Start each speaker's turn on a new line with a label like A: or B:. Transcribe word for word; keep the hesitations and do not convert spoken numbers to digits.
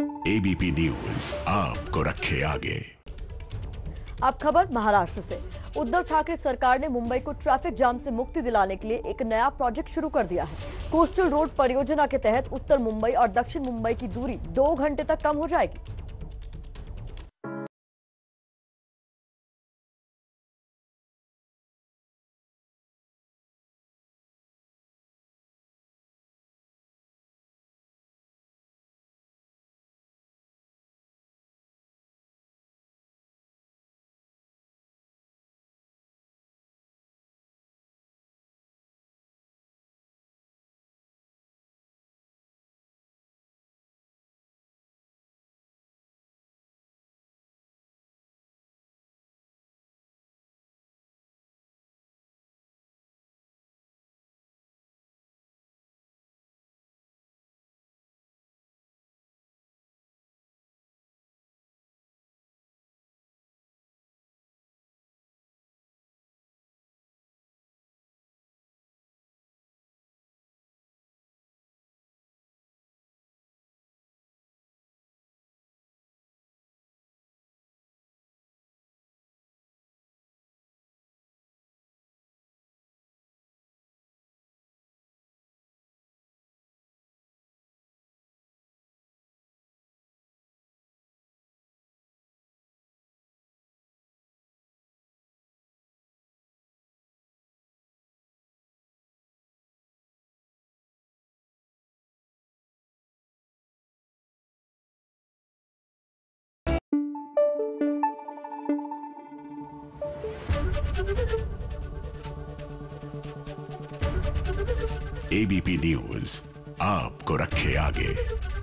A: ABP news आपको रखे आगे।
B: अब खबर महाराष्ट्र से। उद्धव ठाकरे सरकार ने मुंबई को ट्रैफिक जाम से मुक्ति दिलाने के लिए एक नया प्रोजेक्ट शुरू कर दिया है। कोस्टल रोड परियोजना के तहत उत्तर मुंबई और दक्षिण मुंबई की दूरी दो घंटे तक कम हो जाएगी।
A: एबीपी न्यूज आपको रखे आगे।